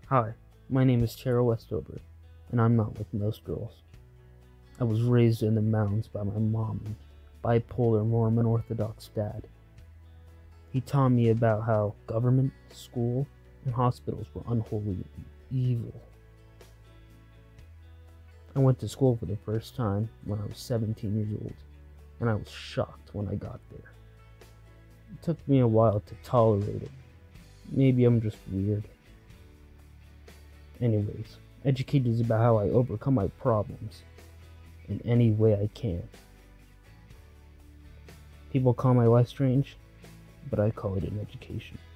Hi, my name is Tara Westover, and I'm not like most girls. I was raised in the mountains by my mom and bipolar Mormon Orthodox dad. He taught me about how government, school, and hospitals were unholy and evil. I went to school for the first time when I was 17 years old, and I was shocked when I got there. It took me a while to tolerate it. Maybe I'm just weird. Anyways, education is about how I overcome my problems in any way I can. People call my life strange, but I call it an education.